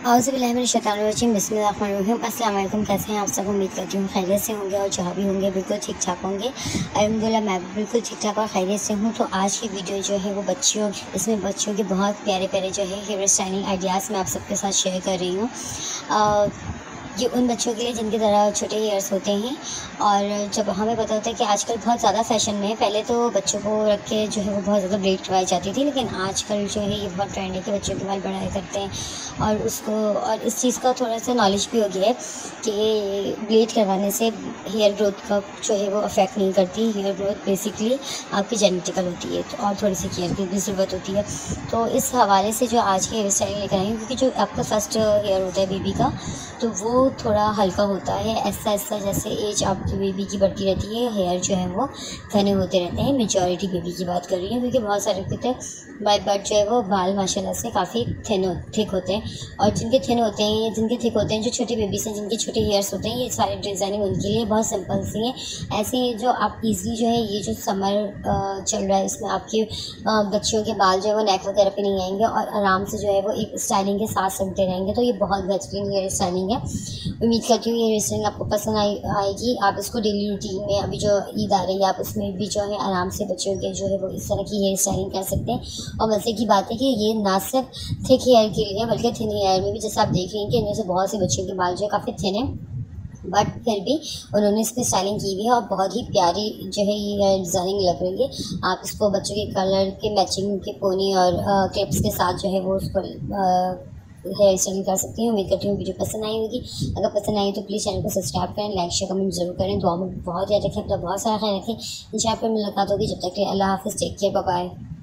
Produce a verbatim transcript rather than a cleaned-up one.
औज़ुबिल्लाहिमिनश्शैतानिर्रजीम बिस्मिल्लाहिर्रहमानिर्रहीम। अस्सलाम वालेकुम। कैसे हैं आप सब? उम्मीद करती हूँ खैरियत से होंगे और जहाँ भी होंगे बिल्कुल ठीक ठाक होंगे। अल्हम्दुलिल्लाह मैं बिल्कुल ठीक ठाक और खैरियत से हूँ। तो आज की वीडियो जो है वो बच्चियों इसमें बच्चियों के बहुत प्यारे प्यारे जो है हेयर स्टाइलिंग आइडियाज़ मैं आप सबके साथ शेयर कर रही हूँ। ये उन बच्चों के लिए जिनकी तरह छोटे हेयर्स होते हैं और जब हमें पता होता है कि आजकल बहुत ज़्यादा फैशन में है। पहले तो बच्चों को रख के जो है वो बहुत ज़्यादा ब्लेड करवाई जाती थी, लेकिन आजकल जो है ये बहुत ट्रेंड है कि बच्चों के बाल बढ़ाया करते हैं और उसको और इस चीज़ का थोड़ा सा नॉलेज भी हो गया है कि ब्लेड करवाने से हेयर ग्रोथ का जो है वो अफेक्ट नहीं करती। हेयर ग्रोथ बेसिकली आपकी जेनेटिकल होती है तो और थोड़ी सी केयर की भी ज़रूरत होती है। तो इस हवाले से जो आज की हेयर स्टाइल लेकर आई हूँ, क्योंकि जो आपका फर्स्ट हेयर होता है बेबी का तो वो थोड़ा हल्का होता है। ऐसा ऐसा जैसे एज आपकी बेबी की बढ़ती रहती है हेयर जो है वो घने होते रहते हैं। मेजॉरिटी बेबी की बात कर रही हूँ, क्योंकि बहुत सारे होते हैं बाय बर्थ जो है वो बाल माशाल्लाह से काफ़ी थिन थिक होते हैं। और जिनके थिन होते हैं या जिनके थिक होते हैं, जो छोटे बेबीज़ हैं जिनके छोटे हेयर्स होते हैं, ये सारी डिज़ाइनिंग उनके लिए बहुत सिंपल सी है। ऐसे जो आप ईज़िली जो है ये जो समर चल रहा है इसमें आपके बच्चियों के बाल जो है वो नेक वगैरह पे नहीं आएंगे और आराम से जो है वो एक स्टाइलिंग के साथ चलते रहेंगे। तो ये बहुत बेहतरीन हेयर स्टाइलिंग है। उम्मीद करती हूँ ये हेयर स्टाइलिंग आपको पसंद आई आएगी। आप इसको डेली रूटीन में, अभी जो ईद आ रही है, आप उसमें भी जो है आराम से बच्चों के जो है वो इस तरह की हेयर स्टाइलिंग कर सकते हैं। और मज़े की बात है कि ये ना सिर्फ थिक हेयर के लिए बल्कि थिन हेयर में भी, जैसे आप देख रही हैं कि इनमें से बहुत से बच्चों के बाल जो है काफ़ी थिन है, बट फिर भी उन्होंने इस पर स्टाइलिंग की हुई है और बहुत ही प्यारी जो है ये डिज़ाइनिंग लग रही है। आप इसको बच्चों के कलर के मैचिंग के पोनी और क्लिप्स के साथ जो है वो उस पर हेयर स्टाइलिंग कर सकती हैं। उम्मीद करती हूँ वीडियो पसंद आई होगी। अगर पसंद आई तो प्लीज़ चैनल को सब्सक्राइब करें, लाइक शेयर कमेंट जरूर करें। दुआ में बहुत याद रखें, अपना बहुत सारा ख्याल रखें। इंशाअल्लाह फिर मुलाकात होगी। जब तक के लिए अल्लाह हाफ़िज़, टेक केयर, बाय बाय।